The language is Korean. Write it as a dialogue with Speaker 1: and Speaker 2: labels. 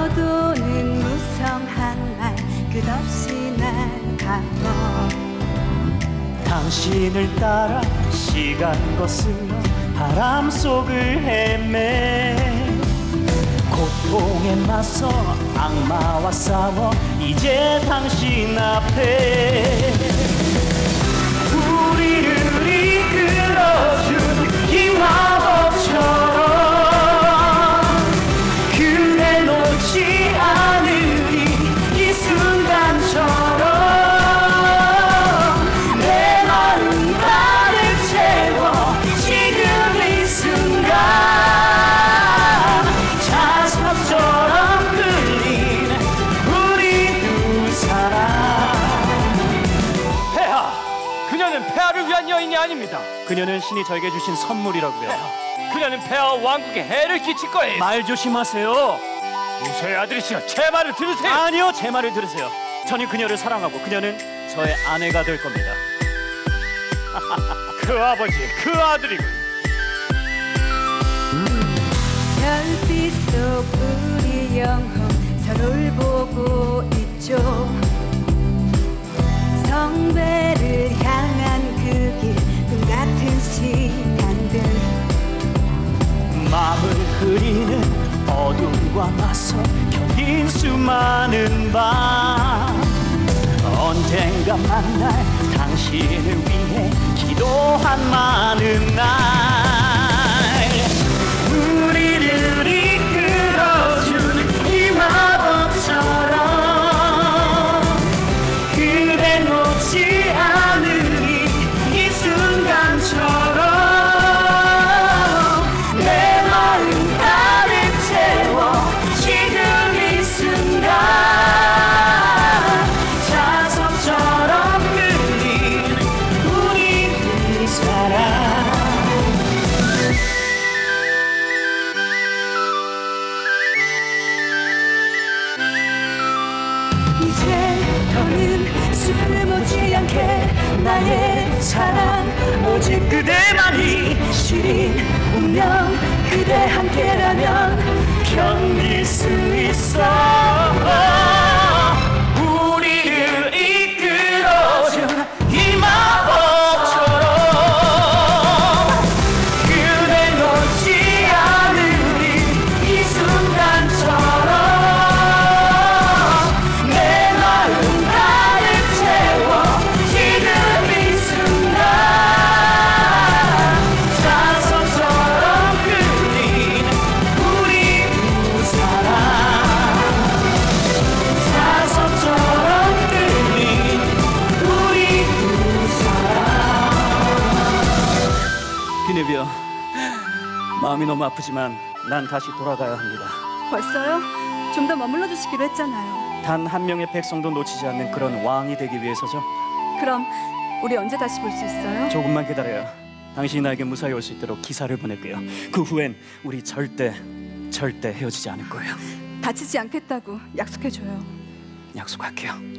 Speaker 1: 떠도는 무성한 말 끝없이 날가고
Speaker 2: 당신을 따라 시간 거슬러 바람 속을 헤매 고통에 맞서 악마와 싸워 이제 당신 앞에 우리를 이끌어준 이 마법처럼 그대 놓지 않으리 이 순간처럼 내 마음 가득 채워 지금 이 순간 자석처럼 끌린 우리 두 사람.
Speaker 3: 폐하! 그녀는 폐하를 위한 여인이 아닙니다.
Speaker 2: 그녀는 신이 저에게 주신 선물이라고요.
Speaker 3: 그녀는 폐하와 왕국에 해를 끼칠 거예요.
Speaker 2: 말 조심하세요.
Speaker 3: 무소의 아들이시여, 제 말을 들으세요.
Speaker 2: 아니요, 제 말을 들으세요. 저는 그녀를 사랑하고 그녀는 저의 아내가 될 겁니다.
Speaker 3: 그 아버지, 그 아들이군.
Speaker 1: 별빛 속 우리 영혼 서로를 보고 있죠. 성배를 향한 그 길 꿈같은 시간들
Speaker 2: 마음을 흐리는 어둠과 맞서 견딘 수많은 밤 언젠가 만날 당신을 위해 기도한 많은 날 우리를 이끌어준 이 마법처럼 그대 놓지 않으리 이 순간처럼 내 마음 가득 채워 지금 이 순간 자석처럼 끌린 우리 두 사람.
Speaker 1: 이제 더는 숨을 않게 나의 사랑 오직 그대만이 시린 운명 그대 함께라면
Speaker 2: 견딜 수 있어. 우리를 이끌어준 이 마법처럼 그대 놓지 않으리 이 순간처럼 내 마음 가득 채워 지금 이 순간 자석처럼 끌린 우리 두 사람 자석처럼 끌린 우리 두 사람. 비네비어, 마음이 너무 아프지만 난 다시 돌아가야 합니다.
Speaker 1: 벌써요? 좀 더 머물러 주시기로 했잖아요.
Speaker 2: 단 한 명의 백성도 놓치지 않는 그런 왕이 되기 위해서죠.
Speaker 1: 그럼 우리 언제 다시 볼 수 있어요?
Speaker 2: 조금만 기다려요. 당신이 나에게 무사히 올 수 있도록 기사를 보낼게요. 그 후엔 우리 절대 헤어지지 않을 거예요.
Speaker 1: 다치지 않겠다고 약속해줘요.
Speaker 2: 약속할게요.